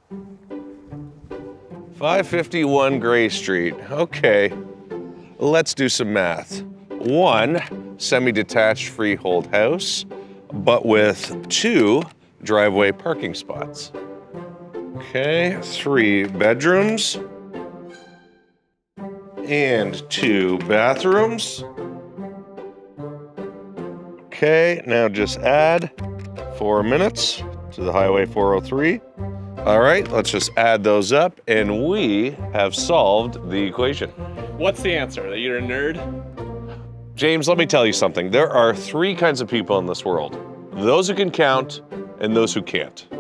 551 Gray Street. Okay, let's do some math. 1 semi-detached freehold house, but with 2 driveway parking spots. Okay, 3 bedrooms and 2 bathrooms. Okay, now just add 4 minutes to the Highway 403. All right, let's just add those up and we have solved the equation. What's the answer? That you're a nerd? James, let me tell you something. There are 3 kinds of people in this world. Those who can count and those who can't.